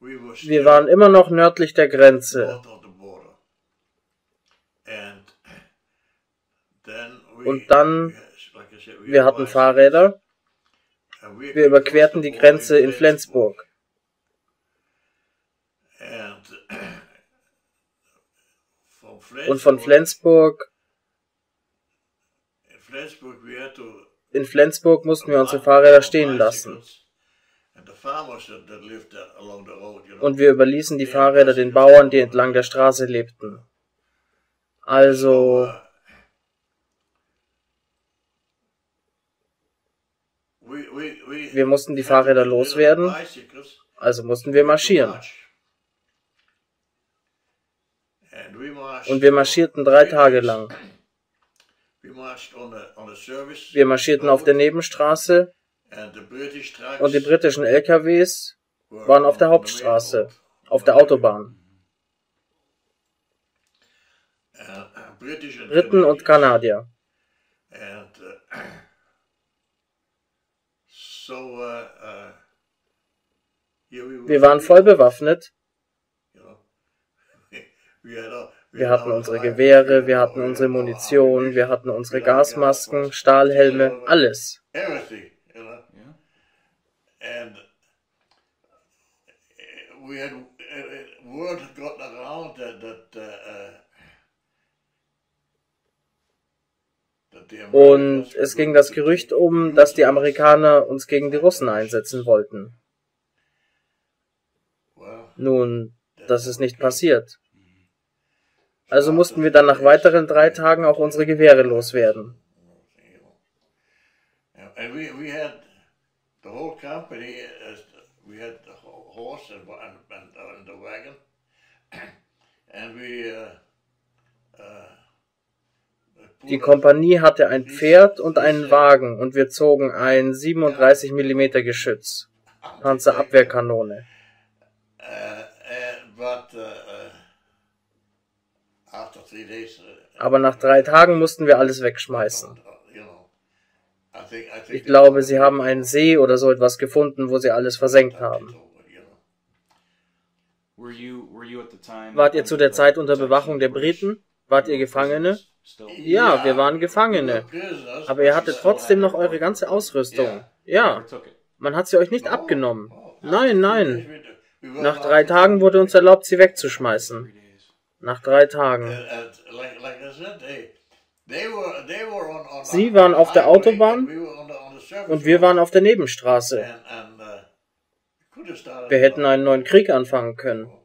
Wir waren immer noch nördlich der Grenze. Und dann, wir hatten Fahrräder. Wir überquerten die Grenze in Flensburg. Und von Flensburg, in Flensburg mussten wir unsere Fahrräder stehen lassen. Und wir überließen die Fahrräder den Bauern, die entlang der Straße lebten. Also, wir mussten die Fahrräder loswerden, also mussten wir marschieren. Und wir marschierten 3 Tage lang. Wir marschierten auf der Nebenstraße und die britischen LKWs waren auf der Hauptstraße, auf der Autobahn. Briten und Kanadier. Wir waren voll bewaffnet. Wir hatten unsere Gewehre, wir hatten unsere Munition, wir hatten unsere Gasmasken, Stahlhelme, alles. Und es ging das Gerücht um, dass die Amerikaner uns gegen die Russen einsetzen wollten. Nun, das ist nicht passiert. Also mussten wir dann nach weiteren 3 Tagen auch unsere Gewehre loswerden. Die Kompanie hatte ein Pferd und einen Wagen und wir zogen ein 37 mm Geschütz, Panzerabwehrkanone. Aber nach 3 Tagen mussten wir alles wegschmeißen. Ich glaube, sie haben einen See oder so etwas gefunden, wo sie alles versenkt haben. Wart ihr zu der Zeit unter Bewachung der Briten? Wart ihr Gefangene? Ja, wir waren Gefangene. Aber ihr hattet trotzdem noch eure ganze Ausrüstung. Ja, man hat sie euch nicht abgenommen. Nein, nein. Nach 3 Tagen wurde uns erlaubt, sie wegzuschmeißen. Nach 3 Tagen. Sie waren auf der Autobahn und wir waren auf der Nebenstraße. Wir hätten einen neuen Krieg anfangen können.